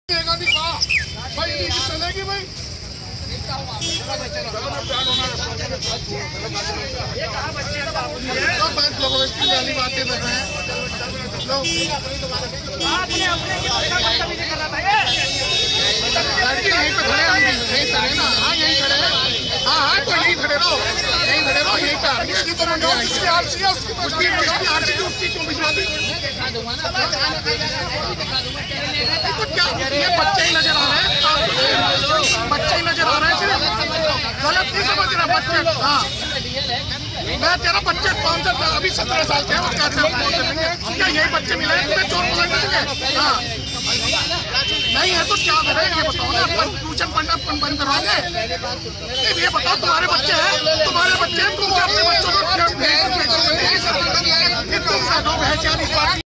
भाई चलेगी भाई वाली बातें कर रहे हैं लोग। यहीं पे खड़े हम भी यहीं खड़े ना। हाँ यहीं खड़े हैं। हाँ तो यहीं खड़े रहो यहीं पे उसकी क्यों भिजवा दी? तो क्या ये बच्चे ही नजर आ रहे हैं? बच्चे ही नजर आ रहे हैं सिर्फ। गलत नहीं समझ रहा बच्चे। हाँ मैं तेरा बच्चे 5 साल अभी 17 साल के हैं और क्या क्या यही बच्चे मिले हैं तुम्हें चोर बोला करेंगे? हाँ नहीं है तो क्या करें ये बताओ ना। ट्यूशन पढ़ना बंद करवाएंगे? ये बताओ तुम्हारे बच्चे हैं तुम अपने बच्चों को भेज